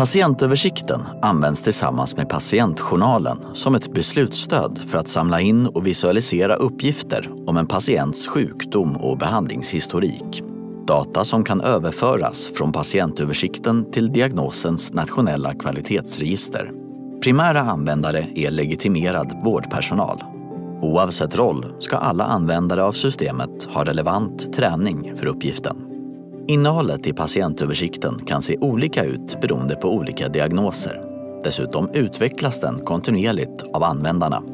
Patientöversikten används tillsammans med patientjournalen som ett beslutsstöd för att samla in och visualisera uppgifter om en patients sjukdom och behandlingshistorik. Data som kan överföras från patientöversikten till diagnosens nationella kvalitetsregister. Primära användare är legitimerad vårdpersonal. Oavsett roll ska alla användare av systemet ha relevant träning för uppgiften. Innehållet i patientöversikten kan se olika ut beroende på olika diagnoser. Dessutom utvecklas den kontinuerligt av användarna.